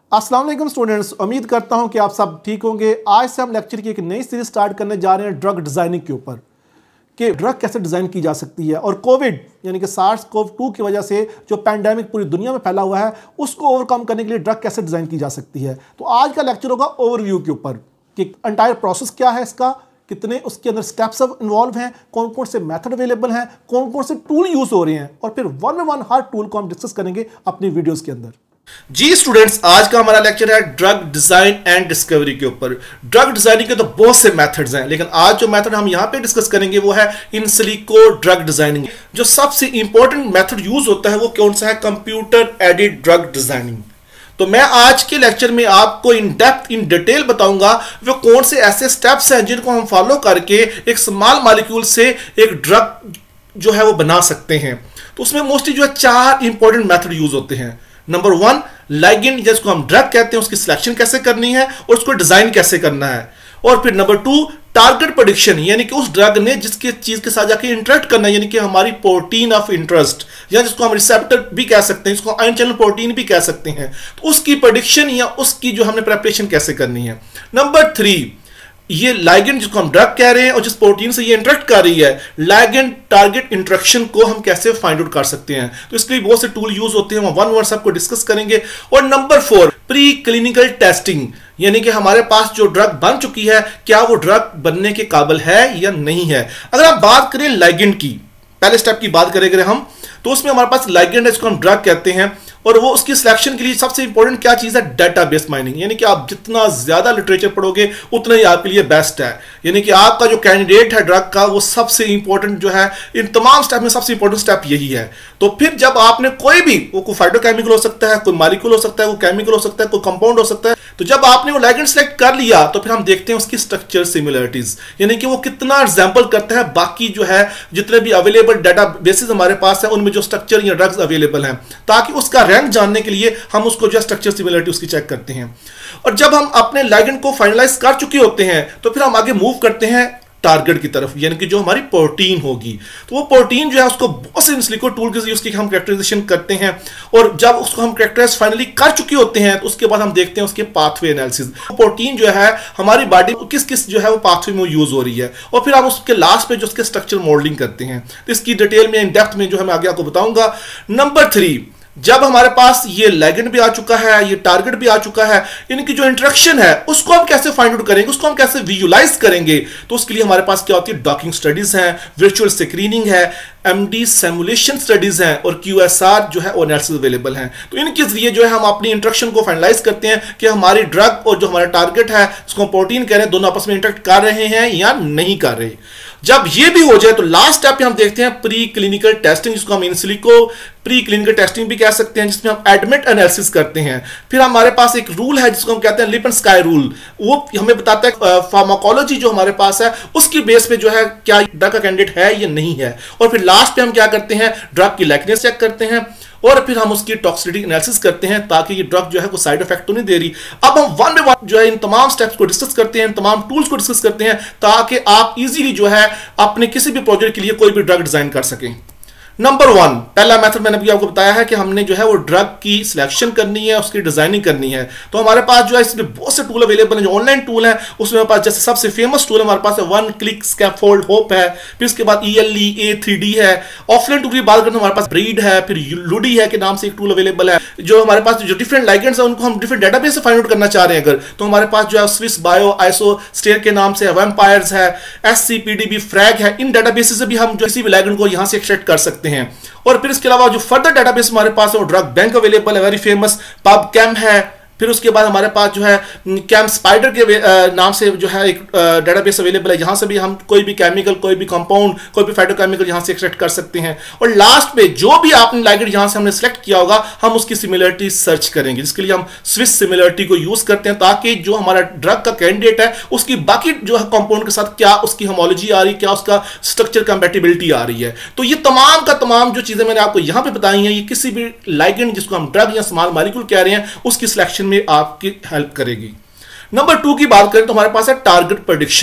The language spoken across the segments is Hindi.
अस्सलाम वालेकुम स्टूडेंट्स, उम्मीद करता हूं कि आप सब ठीक होंगे। आज से हम लेक्चर की एक नई सीरीज स्टार्ट करने जा रहे हैं ड्रग डिज़ाइनिंग के ऊपर कि ड्रग कैसे डिज़ाइन की जा सकती है और कोविड यानी कि SARS-CoV-2 की वजह से जो पैंडेमिक पूरी दुनिया में फैला हुआ है उसको ओवरकम करने के लिए ड्रग कैसे डिज़ाइन की जा सकती है। तो आज का लेक्चर होगा ओवरव्यू के ऊपर कि एंटायर प्रोसेस क्या है इसका, कितने उसके अंदर स्टेप्स इन्वॉल्व हैं, कौन कौन से मेथड अवेलेबल हैं, कौन कौन से टूल यूज़ हो रहे हैं और फिर वन बाय वन हर टूल को हम डिस्कस करेंगे अपनी वीडियोज़ के अंदर। जी स्टूडेंट्स, आज का हमारा लेक्चर है ड्रग डिजाइन एंड डिस्कवरी के ऊपर। ड्रग डिजाइनिंग के तो बहुत से मेथड्स हैं, लेकिन आज जो मेथड हम यहां पे डिस्कस करेंगे वो है इन सिलिको ड्रग डिजाइनिंग। जो सबसे इंपॉर्टेंट मेथड यूज होता है वो कौन सा है? Computer aided drug designing. तो मैं आज के लेक्चर में आपको इन डेप्थ इन डिटेल बताऊंगा वो कौन से ऐसे स्टेप्स हैं जिनको हम फॉलो करके एक स्मॉल मॉलिक्यूल से एक ड्रग जो है वो बना सकते हैं। तो उसमें मोस्टली जो है 4 इंपॉर्टेंट मेथड यूज होते हैं। नंबर 1, लाइगेंड जिसको हम ड्रग कहते हैं उसकी सिलेक्शन कैसे करनी है और उसको डिजाइन कैसे करना है। और फिर नंबर 2, टारगेट प्रेडिक्शन यानी कि उस ड्रग ने जिसकी चीज के साथ जाके इंटरेक्ट करना है, यानी कि हमारी प्रोटीन ऑफ इंटरेस्ट या जिसको हम रिसेप्टर भी कह सकते हैं, जिसको आयन चैनल प्रोटीन भी कह सकते हैं, तो उसकी प्रेडिक्शन या उसकी जो हमने प्रिपरेशन कैसे करनी है। नंबर 3, ये लाइगेंड जिसको हम ड्रग कह रहे हैं और जिस प्रोटीन से ये इंटरेक्ट कर रही है, लाइगेंड टारगेट इंटरेक्शन को हम कैसे फाइंड आउट कर सकते हैं। तो इसके लिए बहुत से टूल यूज होते हैं, हम वन वन सबको डिस्कस करेंगे। और नंबर 4, प्री क्लिनिकल टेस्टिंग यानी कि हमारे पास जो ड्रग बन चुकी है क्या वो ड्रग बनने के काबिल है या नहीं है। अगर आप बात करें लाइगेंड की, पहले स्टेप की बात करेंगे हम, तो उसमें हमारे पास लाइगेंड है जिसको हम ड्रग कहते हैं और वो उसकी सिलेक्शन के लिए सबसे इंपॉर्टेंट क्या चीज है? Database mining. यानी कि आप जितना ज्यादा लिटरेचर पढ़ोगे उतना ही आपके लिए बेस्ट है। यानी कि आपका जो कैंडिडेट है ड्रग का वो सबसे इंपॉर्टेंट जो है, इन तमाम स्टेप में सबसे इंपॉर्टेंट स्टेप यही है। तो फिर जब आपने कोई भी, वो कोई फाइटोकेमिकल हो सकता है, कोई मॉलिक्यूल हो सकता है, कोई केमिकल हो सकता है, कोई कंपाउंड हो सकता है, तो जब आपने वो लाइगेंड सेलेक्ट कर लिया तो फिर हम देखते हैं उसकी स्ट्रक्चर सिमिलरिटीज, यानी कि वो कितना रिजेंबल करता है बाकी जो है जितने भी अवेलेबल डेटाबेसेस हमारे पास है उनमें जो स्ट्रक्चर या ड्रग्स अवेलेबल हैं, ताकि उसका रैंक जानने के लिए हम उसको जो स्ट्रक्चर सिमिलरिटी उसकी चेक करते हैं। और जब हम अपने लाइगेंड को फाइनलाइज कर चुके होते हैं तो फिर हम आगे मूव करते हैं टारगेट की तरफ, यानी कि जो हमारी प्रोटीन होगी। तो वो प्रोटीन जो है उसको बहुत से सिलिको टूल के उसकी हम कैरेक्टराइजेशन करते हैं और जब उसको हम कैरेक्टराइज फाइनली कर चुके होते हैं तो उसके बाद हम देखते हैं उसके पाथवे एनालिसिस। प्रोटीन जो है हमारी बॉडी किस किस जो है वो पाथवे में यूज हो रही है और फिर हम उसके लास्ट पे जो उसके स्ट्रक्चर मॉडलिंग करते हैं। तो इसकी डिटेल में इन डेप्थ में जो है मैं आगे आपको बताऊंगा। नंबर 3, जब हमारे पास ये लाइगेंड भी आ चुका है, ये टारगेट भी आ चुका है, यानी कि जो इंटरेक्शन है उसको हम कैसे फाइंड आउट करेंगे, उसको हम कैसे विजुलाइज करेंगे, तो उसके लिए हमारे पास क्या होती है? डॉकिंग स्टडीज हैं, वर्चुअल स्क्रीनिंग है, MD सिमुलेशन स्टडीज हैं और QSR जो है एनालिसिस अवेलेबल हैं। तो इनके जरिए जो है हम अपनी इंटरेक्शन को फाइनलाइज करते हैं कि हमारी ड्रग और जो हमारा टारगेट है जिसको हम प्रोटीन कह रहे हैं दोनों आपस में इंटरेक्ट कर रहे हैं या नहीं कर रहे। जब ये भी हो जाए तो लास्ट स्टेप पे हम देखते हैं प्री क्लिनिकल टेस्टिंग, जिसको हम in silico pre clinical testing भी कह सकते हैं, जिसमें हम एडमिट एनालिसिस करते हैं। फिर हमारे पास एक रूल है जिसको हम कहते हैं लिपनस्काई रूल, वो हमें बताता है फार्माकोलॉजी जो हमारे पास है उसकी बेस पे जो है क्या ड्रग का कैंडिडेट है या नहीं है। और फिर लास्ट पे हम क्या करते हैं? ड्रग की लाइकनेस चेक करते हैं और फिर हम उसकी टॉक्सिसिटी एनालिसिस करते हैं ताकि ये ड्रग जो है कोई साइड इफेक्ट तो नहीं दे रही। अब हम वन बाय वन जो है इन तमाम स्टेप्स को डिस्कस करते हैं, इन तमाम टूल्स को डिस्कस करते हैं ताकि आप इजीली जो है अपने किसी भी प्रोजेक्ट के लिए कोई भी ड्रग डिजाइन कर सकें। नंबर 1, पहला मेथड मैंने अभी आपको बताया है कि हमने जो है वो ड्रग की सिलेक्शन करनी है, उसकी डिजाइनिंग करनी है। तो हमारे पास जो है इसमें बहुत से टूल अवेलेबल हैं, जो ऑनलाइन टूल है उसमें हमारे पास जैसे सबसे फेमस टूल हमारे पास है वन क्लिक स्कैफोल्ड होप है, फिर उसके बाद ELE A3D है। ऑफलाइन टूल की बात करें तो हमारे पास ब्रीड है, फिर लुडी है के नाम से एक टूल अवेलेबल है। जो हमारे पास जो डिफरेंट लाइगेंड्स है उनको हम डिफरेंट डेटाबेस से फाइंड आउट करना चाह रहे हैं अगर, तो हमारे पास जो है स्विस बायो आइसोस्टेयर के नाम से वैम्पायर्स है, SCPDB फ्रैग है। इन डेटाबेस से भी हम जो किसी भी लाइगेंड को यहां से एक्सट्रैक्ट कर सकते हैं। और फिर इसके अलावा जो फर्दर डेटाबेस हमारे पास है वो ड्रग बैंक अवेलेबल है, वेरी फेमस PubChem है। फिर उसके बाद हमारे पास जो है कैम स्पाइडर के नाम से जो है एक डेटाबेस अवेलेबल है, जहां से भी हम कोई भी केमिकल, कोई भी कंपाउंड, कोई भी फाइटोकेमिकल यहां से एक्सट्रैक्ट कर सकते हैं। और लास्ट पे जो भी आपने लाइगेंड यहां से हमने सेलेक्ट किया होगा हम उसकी सिमिलरिटी सर्च करेंगे, जिसके लिए हम स्विस सिमिलरिटी को यूज करते हैं ताकि जो हमारा ड्रग का कैंडिडेट है उसकी बाकी जो है कंपाउंड के साथ क्या उसकी होमोलॉजी आ रही है, क्या उसका स्ट्रक्चर कंपैटिबिलिटी आ रही है। तो ये तमाम का तमाम जो चीजें मैंने आपको यहां पे बताई हैं ये किसी भी लाइगेंड जिसको हम ड्रग या स्मॉल मॉलिक्यूल कह रहे हैं उसकी सिलेक्शन में आपकी हेल्प करेगी। नंबर 2 की बात करें तो हमारे पास है टारगेट प्रेडिक्शन।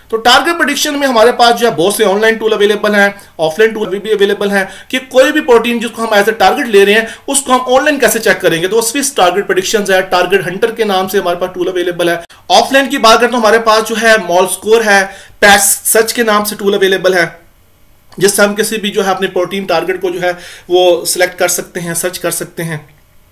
तो टारगेट प्रेडिक्शन में हमारे पास जो है बहुत से ऑनलाइन टूल अवेलेबल हैं, ऑफलाइन टूल भी अवेलेबल हैं कि कोई भी प्रोटीन जिसको हम एज ए टारगेट ले रहे हैं उसको हम ऑनलाइन कैसे चेक करेंगे। तो स्विस टारगेट प्रेडिक्शन है, टारगेट हंटर के नाम से हमारे पास टूल अवेलेबल है। ऑफलाइन की बात करें तो हमारे पास जो है मॉल स्कोर है, पैच सर्च के नाम से टूल अवेलेबल है, जिससे हम किसी भी जो है अपने प्रोटीन टारगेट को जो है वो सिलेक्ट कर सकते हैं, सर्च कर सकते हैं।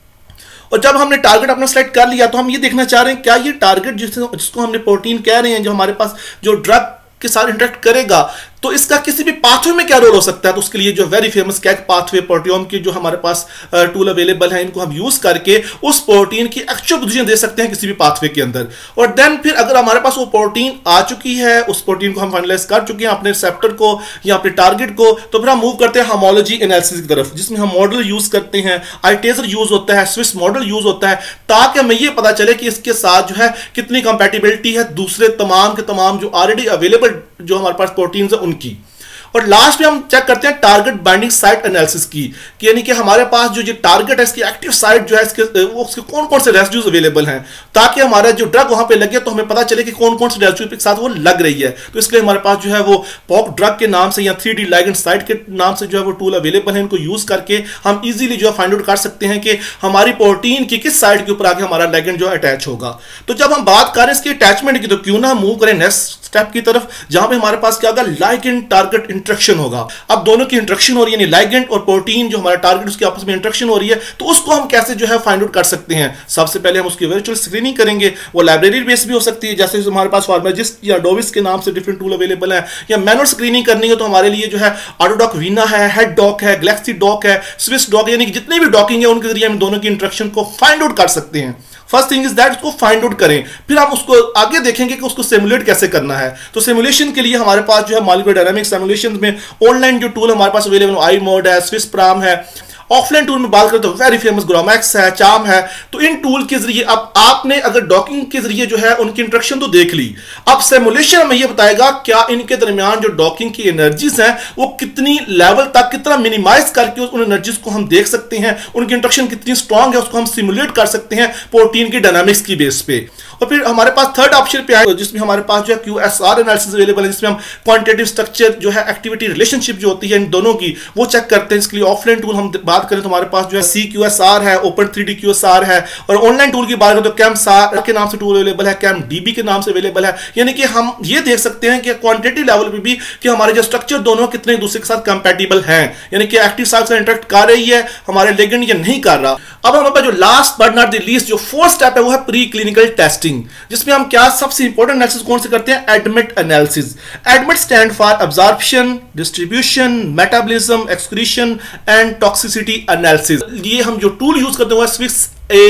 और जब हमने टारगेट अपना सेलेक्ट कर लिया तो हम ये देखना चाह रहे हैं क्या ये टारगेट जिसको हमने प्रोटीन कह रहे हैं, जो हमारे पास जो ड्रग के साथ इंटरेक्ट करेगा, तो इसका किसी भी पाथवे में क्या रोल हो सकता है। तो उसके लिए जो very famous KEGG pathway, proteome की जो हमारे पास टूल अवेलेबल है, इनको हम यूज करके उस प्रोटीन की एक्चुअल पोजीशन दे सकते हैं किसी भी पाथवे के अंदर। और देन फिर अगर हमारे पास वो प्रोटीन आ चुकी है, उस प्रोटीन को हम फाइनलाइज कर चुके हैं अपने रिसेप्टर को या अपने टारगेट को, तो फिर हम मूव करते हैं होमोलॉजी एनालिसिस की तरफ, जिसमें हम मॉडल यूज करते हैं, आईटेजर यूज होता है, स्विस मॉडल यूज होता है, ताकि हमें ये पता चले कि इसके साथ जो है कितनी कंपैटिबिलिटी है दूसरे तमाम के तमाम जो ऑलरेडी अवेलेबल जो हमारे पास प्रोटीन्स है उनकी। और लास्ट में हम चेक करते हैं टारगेट बाइंडिंग साइट एनालिसिस की, यानी कि हमारे पास जो ये टारगेट है इसकी एक्टिव साइट जो है उसके कौन कौन से रेसिड्यूज अवेलेबल हैं, ताकि हमारा जो ड्रग वहां पे लगे तो हमें पता चले कि कौन कौन से रेसिड्यू के साथ वो लग रही है। तो इसलिए हमारे पास जो है वो पॉक ड्रग के नाम से या 3D लिगेंड साइट के नाम से जो है वो टूल अवेलेबल है। इनको यूज करके हम इजीली जो है फाइंड आउट कर सकते हैं कि हमारी प्रोटीन की किस साइट के ऊपर आगे हमारा लिगेंड जो अटैच होगा। तो जब हम बात करें इसकी अटैचमेंट की, तो क्यों ना मूव करें नेक्स्ट स्टेप की तरफ, जहां पे हमारे पास क्या होगा, लिगेंड टारगेट इंटरेक्शन होगा। अब दोनों की इंटरेक्शन हो रही है, यानी लिगेंड और प्रोटीन जो हमारा टारगेट उसके आपस में इंटरेक्शन हो रही है, तो उसको हम कैसे जो है फाइंड आउट कर सकते हैं। सबसे पहले हम उसकी वर्चुअल स्क्रीनिंग करेंगे। वो लाइब्रेरी बेस भी हो सकती है, जैसे हमारे पास फार्माजिस्ट या डोविस के नाम से डिफरेंट टूल अवेलेबल है, या मैनुअल स्क्रीनिंग करनी है तो हमारे लिए जो है ऑटोडॉक वीना है, हेड डॉक है, गैलेक्सी डॉक है, स्विस डॉक, यानी कि जितनी भी डॉकिंग है उनके जरिए हम दोनों की इंटरेक्शन को फाइंड आउट कर सकते हैं। फर्स्ट थिंग इज दैट उसको फाइंड आउट करें, फिर हम उसको आगे देखेंगे कि उसको सिमुलेट कैसे करना है। तो सिमुलेशन के लिए हमारे पास जो है मॉलिक्यूलर डायनामिक्स सिमुलेशन में ऑनलाइन जो टूल हमारे पास अवेलेबल, आई मोड है, स्विस प्राम है। ऑफलाइन टूल में बात करें तो वेरी फेमस ग्रोमैक्स है, चार्म है। तो इन टूल के जरिए अब आपने अगर डॉकिंग के जरिए जो है उनकी इंटरेक्शन तो देख ली, अब सिमुलेशन हमें ये बताएगा क्या इनके दरमियान जो डॉकिंग की एनर्जीज हैं वो कितनी लेवल तक, कितना मिनिमाइज करके उन एनर्जीज को हम देख सकते हैं, उनकी इंटरेक्शन कितनी स्ट्रांग है उसको हम सिमुलेट कर सकते हैं प्रोटीन की डायनामिक्स की बेस पे। और फिर हमारे पास थर्ड ऑप्शन पे आए जिसमें हमारे पास जो है QSR एनालिसिस अवेलेबल है, जिसमें हम क्वांटिटेटिव स्ट्रक्चर जो है एक्टिविटी रिलेशनशिप जो होती है इन दोनों की वो चेक करते हैं। इसके लिए ऑफलाइन टूल हम बात करें तो हमारे पास जो है CQSR है, ओपन 3D QSR है। और ऑनलाइन टूल की बात करें तो ChemSAR के नाम से टूल अवेलेबल है, ChemDB के नाम से अवेलेबल है। यानी कि हम ये देख सकते हैं कि क्वांटिटेटिव लेवल पे भी कि हमारे जो स्ट्रक्चर दोनों कितने एक दूसरे के साथ कंपैटिबल हैं, यानी कि एक्टिव साइट से इंटरेक्ट कर रही है हमारे लिगेंड या नहीं कर रहा। अब हमारे पास जो last but not the least जो फोर्थ स्टेप है वो है प्री क्लिनिकल टेस्टिंग, जिसमें हम क्या सबसे इंपॉर्टेंट एनालिसिस कौन से करते हैं, ADMET analysis. ADMET stand for absorption, distribution, metabolism, excretion and toxicity analysis. ये हम जो टूल यूज करते हैं स्विस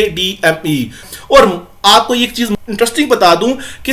ADME। और आपको एक चीज इंटरेस्टिंग बता दूं कि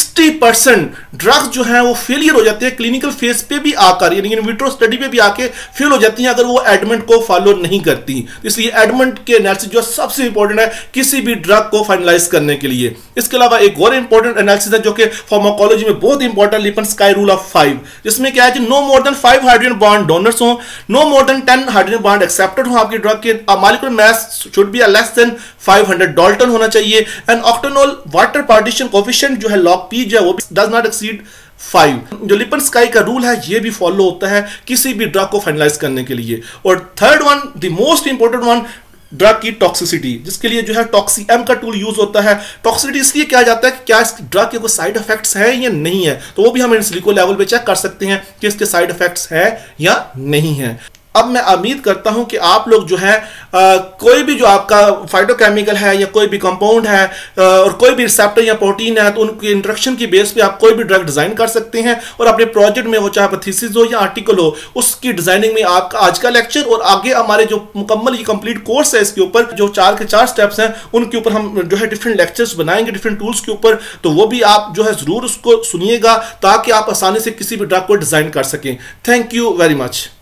60% ड्रग्स जो हैं वो फेलियर हो जाते हैं क्लिनिकल फेज पे भी आकर, यानी इन विट्रो स्टडी पे भी आके फेल हो जाती हैं अगर वो एडमेंट को फॉलो नहीं करती। इसलिए एडमेंट के एनालिसिस जो सबसे इंपॉर्टेंट है किसी भी ड्रग को फाइनलाइज करने के लिए। इसके अलावा एक और इंपॉर्टेंट एनालिसिस है जो कि फार्माकोलॉजी में बहुत इंपॉर्टेंट, लिपनस्काई रूल ऑफ 5, जिसमें क्या है कि no more than 5 hydrogen bond donors हो, no more than 10 hydrogen bond accepted हो आपकी ड्रग के, molecular mass should be less than 500 dalton होना चाहिए, and octanol water partition coefficient जो है लॉग पी जो है वो डज नॉट एक्सीड 5। जो लिपनस्काई का रूल है ये भी फॉलो होता है किसी भी ड्रग को फाइनलाइज करने के लिए। और third one, the most important one, drug की टॉक्सिसिटी, जिसके लिए जो है टॉक्सी-M का टूल यूज होता है। टॉक्सिसिटी इसलिए कहा जाता है कि क्या इस ड्रग के कोई साइड इफेक्ट्स है या नहीं है, तो वो भी हम इन सिलिको लेवल पे चेक कर सकते हैं कि इसके साइड इफेक्ट्स है या नहीं है। अब मैं उम्मीद करता हूं कि आप लोग जो है कोई भी जो आपका फाइटोकेमिकल है या कोई भी कंपाउंड है और कोई भी रिसेप्टर या प्रोटीन है, तो उनकी इंटरेक्शन की बेस पे आप कोई भी ड्रग डिजाइन कर सकते हैं और अपने प्रोजेक्ट में, वो चाहे थीसिस हो या आर्टिकल हो, उसकी डिजाइनिंग में आपका आज का लेक्चर और आगे हमारे जो मुकम्मल ये कंप्लीट कोर्स है इसके ऊपर जो 4 के 4 स्टेप्स हैं उनके ऊपर हम जो है डिफरेंट लेक्चर्स बनाएंगे डिफरेंट टूल्स के ऊपर। तो वो भी आप जो है जरूर उसको सुनिएगा ताकि आप आसानी से किसी भी ड्रग को डिजाइन कर सकें। Thank you very much.